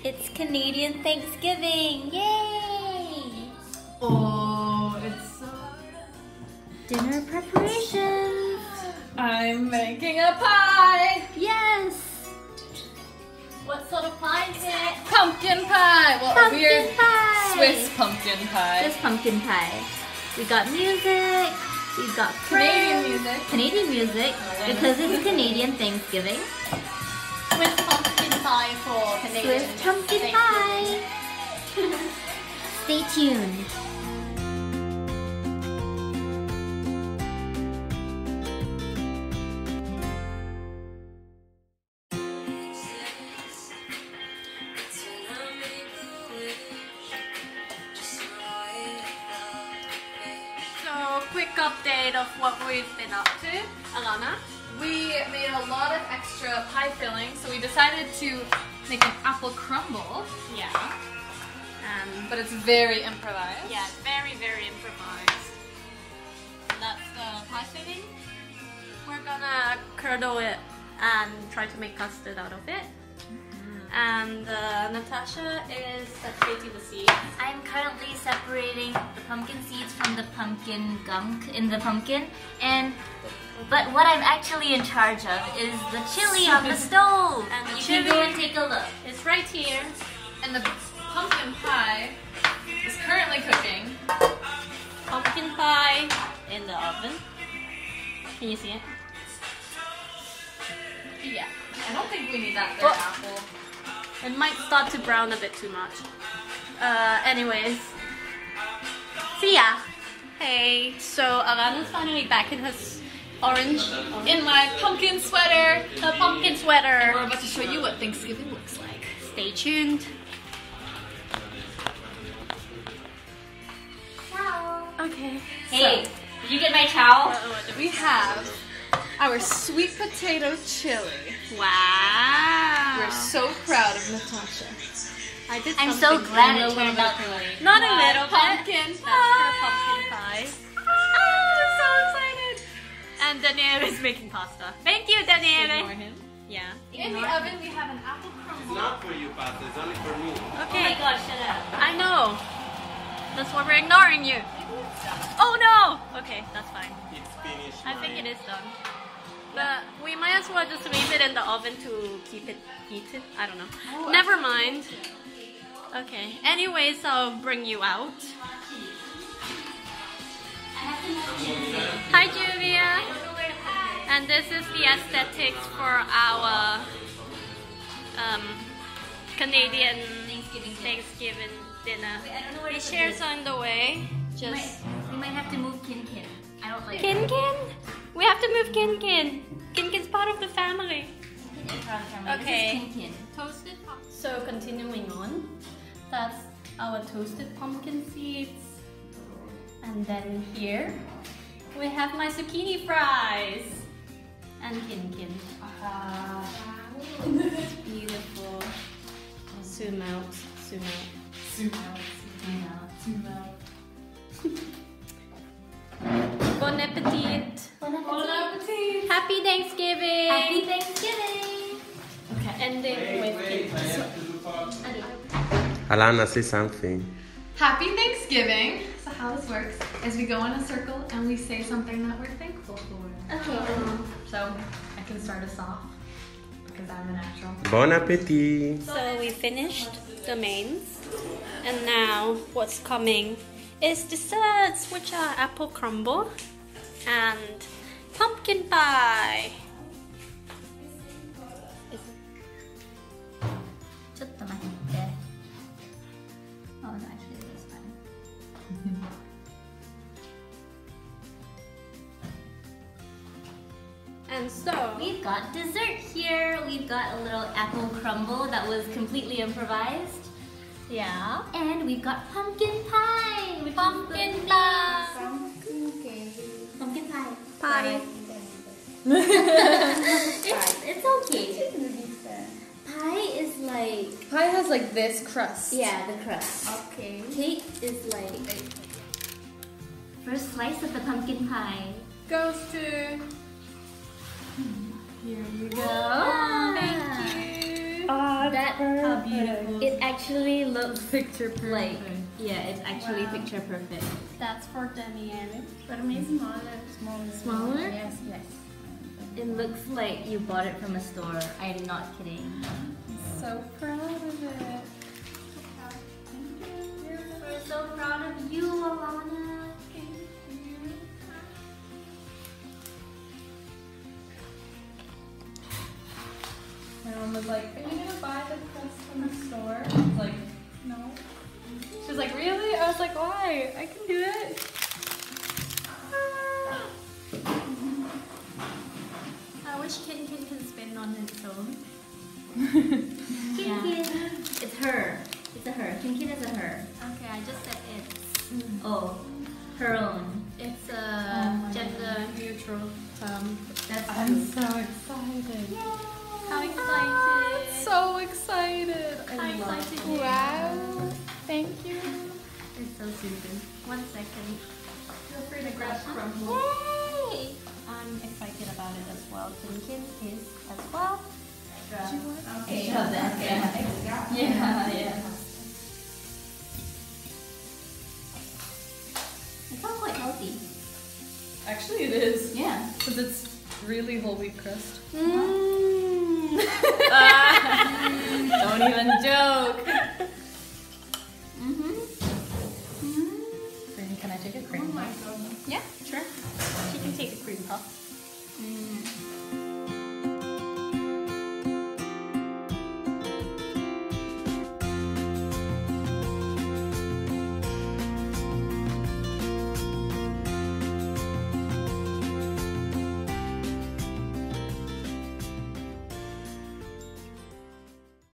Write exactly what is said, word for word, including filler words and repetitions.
It's Canadian Thanksgiving! Yay! Oh, it's so... Dinner preparations! I'm making a pie! Yes! What sort of pie is it? Pumpkin pie! Well, Pumpkin a weird pie! Swiss pumpkin pie. Swiss pumpkin pie. We got music, we've got Canadian friends, music. Canadian music, because it's Canadian Thanksgiving. Swiss pumpkin pie for Canadian Swiss pumpkin Thanksgiving. pie! Stay tuned. Quick update of what we've been up to. Alana? We made a lot of extra pie filling, so we decided to make an apple crumble. Yeah. Um, But it's very improvised. yeah, very, very improvised. That's the pie filling. We're gonna curdle it and try to make custard out of it. And uh, Natasha is separating the seeds. I'm currently separating the pumpkin seeds from the pumpkin gunk in the pumpkin, and but what I'm actually in charge of is the chili on the stove. And the you chili- can go and take a look. It's right here. And the pumpkin pie is currently cooking. Pumpkin pie in the oven. Can you see it? Yeah. I don't think we need that big Well- apple. It might start to brown a bit too much. Uh, anyways. See ya! Hey, so Alana's finally back in her s- orange, In my pumpkin sweater. her pumpkin sweater. We're about to show you what Thanksgiving looks like. Stay tuned. Ciao. Okay. Hey, did you get my towel? We have our sweet potato chili. Wow. We're so proud of Natasha. I did I'm so something glad a it little turned bit out early. good. Not a My little pumpkin bit. That's her pumpkin pie. Oh, I'm so excited. And Danielle is making pasta. Thank you, Ignore Danielle. him. Yeah. In the oven, we have an apple It's crumble. not for you, pasta. It's only for me. Oh my Okay. gosh, shut up. I know. That's why we're ignoring you. Oh no! Okay, that's fine. It's finished. I think it mine. is done. But we might as well just leave it in the oven to keep it heated. I don't know. Oh, Never mind. Okay. Anyways, I'll bring you out. Hi, Julia. And this is the aesthetics for our um, Canadian Thanksgiving. Thanksgiving dinner. Wait, I don't know where The to chairs put are on the way. it. We might, Just we might have to move Kin Kin. I don't like Kin Kin. We have to move Kin Kin. Kin Kin's part of the family. Okay. Okay. This is Kin Kin. Toasted. So continuing on, that's our toasted pumpkin seeds, and then here we have my zucchini fries and Kin Kin. Ah, it's beautiful. Zoom out. Zoom out. Zoom out, zoom out, zoom out. Bon appetit. Bon appetit. Bon appetit. Happy Thanksgiving. Happy Thanksgiving. Okay. Ending with Kin Kin. Alana, say something. Happy Thanksgiving. So how this works is we go in a circle and we say something that we're thankful for. Okay. So I can start us off because I'm a natural. Bon appetit. So we finished the mains, and now what's coming is desserts, which are apple crumble and pumpkin pie. ちょっと待って。Oh, no, actually, that's fine. And so We've got dessert here. We've got a little apple crumble that was completely improvised. yeah, And we've got pumpkin pie. Which pumpkin is the pie. Pumpkin pie. Pie. it's, it's okay. Pie is like... Pie has like this crust. Yeah, the crust. Okay. Cake is like... First slice of the pumpkin pie. Goes to. Here you go. Ah. Thank you. Uh, that How beautiful. it actually looks Picture perfect. like yeah, it's actually Wow. picture perfect. That's for Danielle. Para mí es smaller, smaller. Smaller? Yes, yes. It looks like you bought it from a store. I'm not kidding. So proud of it. We're so proud of you, Alana. My mom was like, "Are you gonna buy the crust from the store?" I was like, "No." She was like, "Really?" I was like, "Why? I can do it." I wish Kin Kin can spin on its own. Kinkin. It's her. It's a her. Kinkin is a her. Okay, I just said it. Oh, her own. It's a Oh my gender neutral term. That's I'm true. so excited. How excited! So excited. I How love excited it. you Wow. Thank you. It's so soothing. One second. Feel free to grab crumble. Yay! I'm excited about it as well. Kin Kin is as well. Okay, shove that. Yeah, yeah. yeah. It sounds quite healthy. Actually, it is. Yeah. Because it's really whole wheat crust. Mm.